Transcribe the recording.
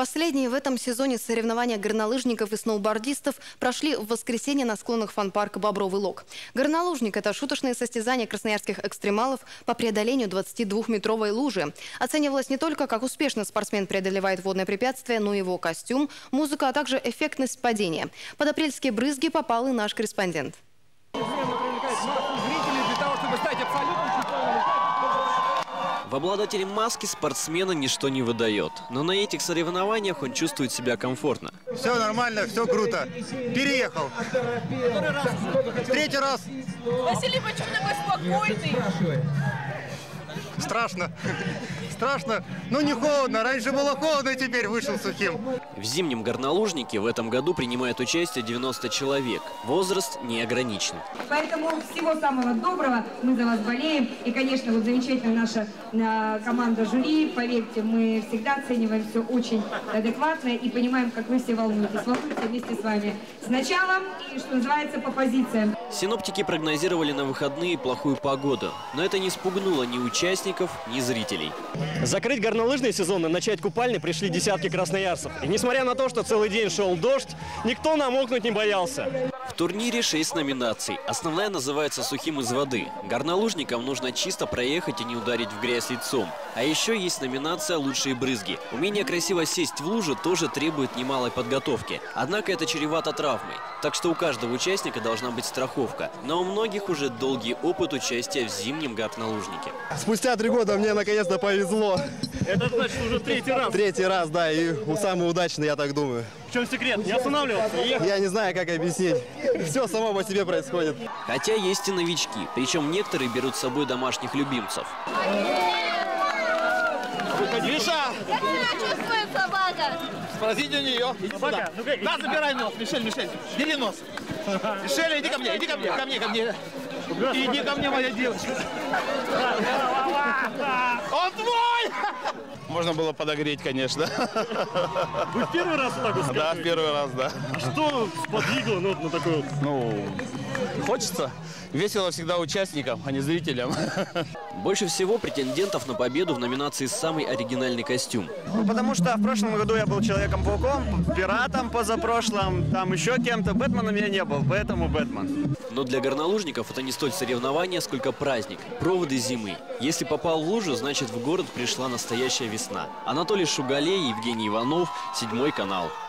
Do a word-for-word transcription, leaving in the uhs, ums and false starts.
Последние в этом сезоне соревнования горнолыжников и сноубордистов прошли в воскресенье на склонах фан-парка «Бобровый лог». Горнолыжник – это шуточные состязания красноярских экстремалов по преодолению двадцатидвухметровой лужи. Оценивалось не только, как успешно спортсмен преодолевает водное препятствие, но и его костюм, музыка, а также эффектность падения. Под апрельские брызги попал и наш корреспондент. В обладателе маски спортсмена ничто не выдает. Но на этих соревнованиях он чувствует себя комфортно. Все нормально, все круто. Переехал. Третий раз. Василий, почему такой спокойный? Страшно. Страшно. Но не холодно. Раньше было холодно, и теперь вышел сухим. В зимнем горнолыжнике в этом году принимает участие девяносто человек. Возраст не ограничен. Поэтому всего самого доброго. Мы за вас болеем. И, конечно, вот замечательная наша э, команда жюри. Поверьте, мы всегда оцениваем все очень адекватно и понимаем, как вы все волнуетесь. Волнуемся вместе с вами. Сначала, и, что называется, по позициям. Синоптики прогнозировали на выходные плохую погоду. Но это не спугнуло ни участников, ни зрителей. Закрыть горнолыжный сезон и начать купальный пришли десятки красноярцев. И несмотря на то, что целый день шел дождь, никто намокнуть не боялся. В турнире шесть номинаций. Основная называется «Сухим из воды». Горнолыжникам нужно чисто проехать и не ударить в грязь лицом. А еще есть номинация «Лучшие брызги». Умение красиво сесть в лужу тоже требует немалой подготовки. Однако это чревато травмой. Так что у каждого участника должна быть страховка. Но у многих уже долгий опыт участия в зимнем горнолыжнике. Спустя три года мне наконец-то повезло. Это значит уже третий раз. Третий раз, да, и самый удачный, я так думаю. В чем секрет? Не останавливаться, не ехать? Я не знаю, как объяснить. Все само по себе происходит. Хотя есть и новички. Причем некоторые берут с собой домашних любимцев. Миша! Как себя чувствует собака? Спросите у нее. Собака? Ну, Да, забирай нос, Мишель, Мишель. Бери нос. Мишель, иди ко мне, иди ко мне, ко мне, ко мне. Иди ко мне, моя девочка. Он твой! Можно было подогреть, конечно. Вы в первый раз вот так вот? Да, в первый раз, да. А что сподвигло ну, на такой вот? Ну, хочется. Весело всегда участникам, а не зрителям. Больше всего претендентов на победу в номинации «Самый оригинальный костюм». Ну, потому что в прошлом году я был Человеком-пауком, пиратом позапрошлом, там еще кем-то. Бэтменом я не был, поэтому Бэтмен. Но для горнолыжников это не столь соревнование, сколько праздник. Проводы зимы. Если попал в лужу, значит в город пришла настоящая весна. Анатолий Шугалей, Евгений Иванов, Седьмой канал.